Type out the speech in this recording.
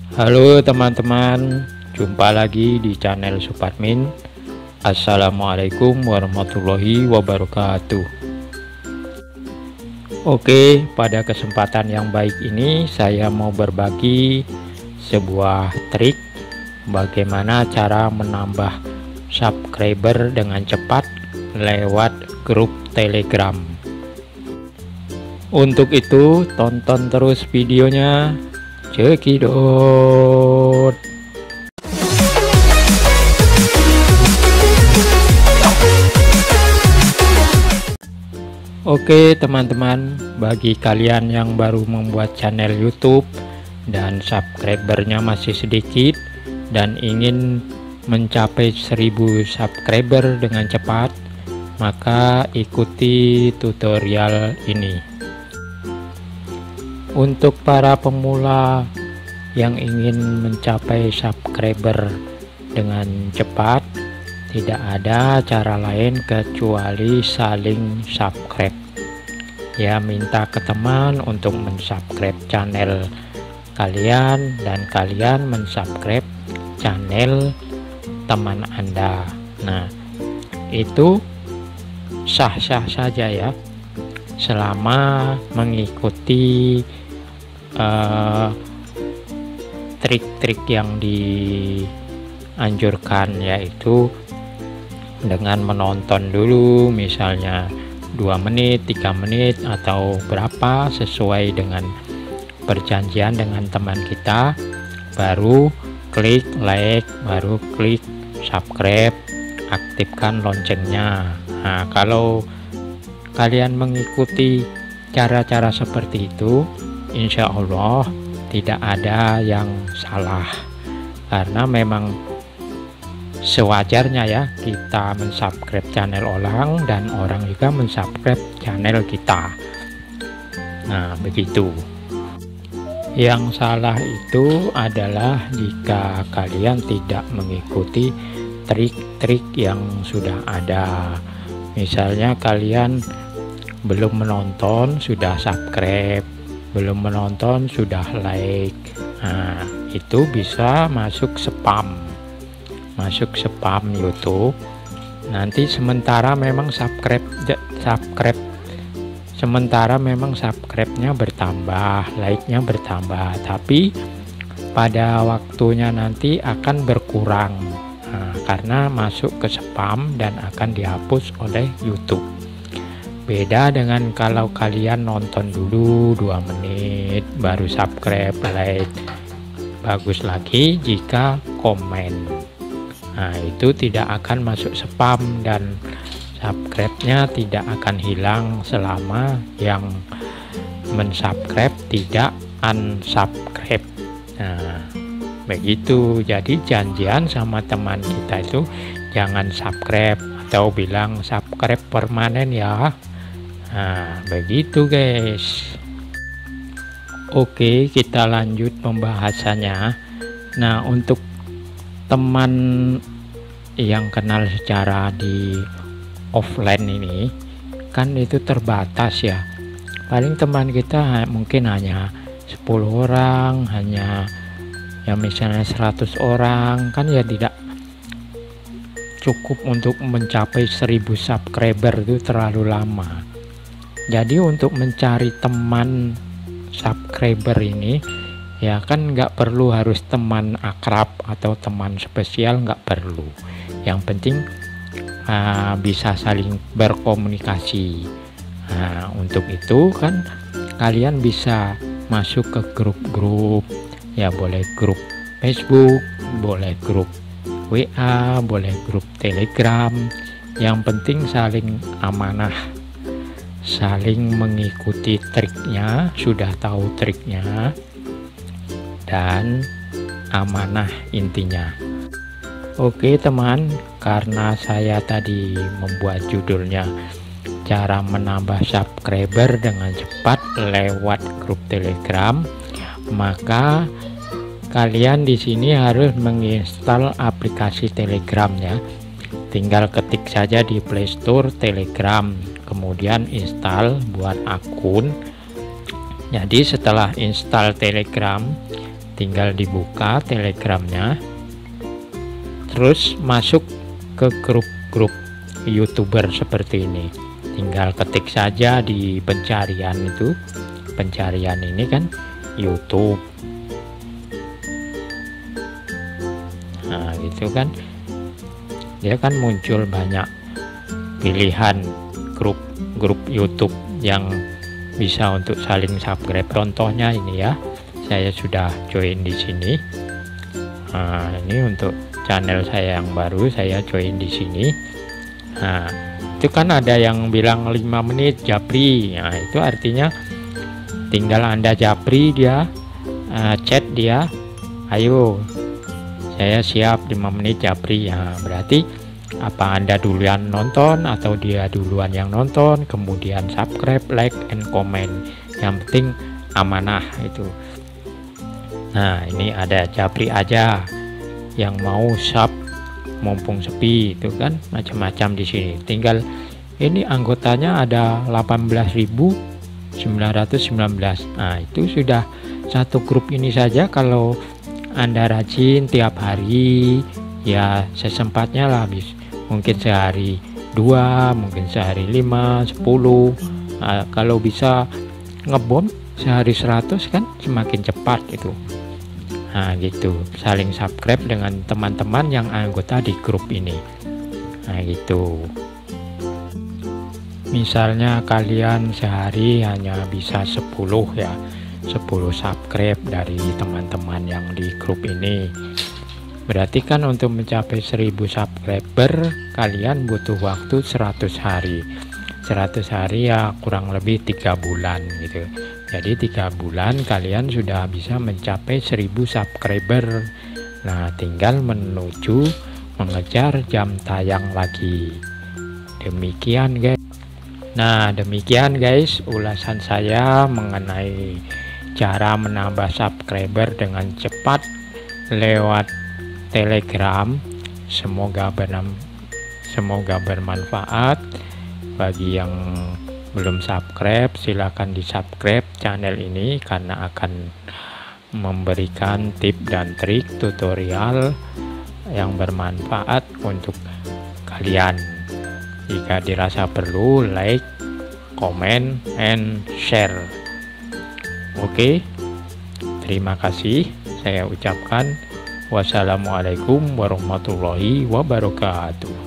Halo teman-teman, jumpa lagi di channel Supatmin. Assalamualaikum warahmatullahi wabarakatuh. Oke, pada kesempatan yang baik ini saya mau berbagi sebuah trik bagaimana cara menambah subscriber dengan cepat lewat grup Telegram. Untuk itu tonton terus videonya. Cekidot. Oke teman-teman, bagi kalian yang baru membuat channel YouTube dan subscribernya masih sedikit dan ingin mencapai 1000 subscriber dengan cepat, maka ikuti tutorial ini. Untuk para pemula yang ingin mencapai subscriber dengan cepat, tidak ada cara lain kecuali saling subscribe. Ya, minta ke teman untuk mensubscribe channel kalian dan kalian mensubscribe channel teman Anda. Nah, itu sah-sah saja ya, selama mengikuti trik-trik yang dianjurkan, yaitu dengan menonton dulu misalnya 2 menit, 3 menit atau berapa sesuai dengan perjanjian dengan teman kita, baru klik like, baru klik subscribe, aktifkan loncengnya. Nah, kalau kalian mengikuti cara-cara seperti itu, insya Allah tidak ada yang salah, karena memang sewajarnya ya kita mensubscribe channel orang dan orang juga mensubscribe channel kita. Nah, begitu. Yang salah itu adalah jika kalian tidak mengikuti trik-trik yang sudah ada. Misalnya kalian belum menonton sudah subscribe, belum menonton sudah like. Nah, itu bisa masuk spam YouTube. Nanti sementara memang subscribe-nya bertambah, like-nya bertambah, tapi pada waktunya nanti akan berkurang. Nah, karena masuk ke spam dan akan dihapus oleh YouTube. Beda dengan kalau kalian nonton dulu 2 menit baru subscribe, like. Bagus lagi jika komen. Nah, itu tidak akan masuk spam dan subscribe-nya tidak akan hilang selama yang mensubscribe tidak unsubscribe. Nah, begitu. Jadi janjian sama teman kita itu jangan subscribe atau bilang subscribe permanen ya. Nah, begitu guys. Oke, kita lanjut pembahasannya. Nah, untuk teman yang kenal secara di offline ini kan itu terbatas ya. Paling teman kita mungkin hanya 10 orang, hanya ya misalnya 100 orang, kan ya tidak cukup untuk mencapai 1000 subscriber, itu terlalu lama. Jadi untuk mencari teman subscriber ini ya kan nggak perlu harus teman akrab atau teman spesial, nggak perlu. Yang penting bisa saling berkomunikasi. Nah, untuk itu kan kalian bisa masuk ke grup-grup ya, boleh grup Facebook, boleh grup WA, boleh grup Telegram. Yang penting saling amanah, saling mengikuti triknya, sudah tahu triknya, dan amanah intinya. Oke teman, karena saya tadi membuat judulnya cara menambah subscriber dengan cepat lewat grup Telegram, maka kalian di sini harus menginstal aplikasi Telegram ya. Tinggal ketik saja di Play Store Telegram, kemudian install, buat akun. Jadi setelah install Telegram, tinggal dibuka Telegramnya, terus masuk ke grup-grup YouTuber seperti ini. Tinggal ketik saja di pencarian itu, pencarian ini kan YouTube. Nah gitu kan, dia kan muncul banyak pilihan grup YouTube yang bisa untuk saling subscribe. Contohnya ini ya, saya sudah join di sini. Nah, ini untuk channel saya yang baru, saya join di sini. Nah, itu kan ada yang bilang 5 menit japri. Nah, itu artinya tinggal Anda japri dia, chat dia, ayo saya siap 5 menit japri. Ya, berarti apa Anda duluan nonton atau dia duluan yang nonton, kemudian subscribe, like, and comment. Yang penting amanah itu. Nah ini ada japri aja, yang mau sub mumpung sepi itu kan macam-macam di sini. Tinggal ini anggotanya ada 18.919. Nah itu sudah satu grup ini saja. Kalau Anda rajin tiap hari, ya sesempatnya lah, mungkin sehari 2, mungkin sehari 5, 10. Nah, kalau bisa ngebom sehari 100 kan semakin cepat itu. Nah gitu, saling subscribe dengan teman-teman yang anggota di grup ini. Nah gitu, misalnya kalian sehari hanya bisa 10 ya, 10 subscribe dari teman-teman yang di grup ini. Berarti kan untuk mencapai 1000 subscriber kalian butuh waktu 100 hari. 100 hari ya kurang lebih 3 bulan gitu. Jadi 3 bulan kalian sudah bisa mencapai 1000 subscriber. Nah tinggal menuju mengejar jam tayang lagi. Demikian guys. Nah demikian guys ulasan saya mengenai cara menambah subscriber dengan cepat lewat Telegram. Semoga bermanfaat. Bagi yang belum subscribe, silakan di subscribe channel ini karena akan memberikan tips dan trik tutorial yang bermanfaat untuk kalian. Jika dirasa perlu, like, comment, and share. Oke, terima kasih. Saya ucapkan wassalamualaikum warahmatullahi wabarakatuh.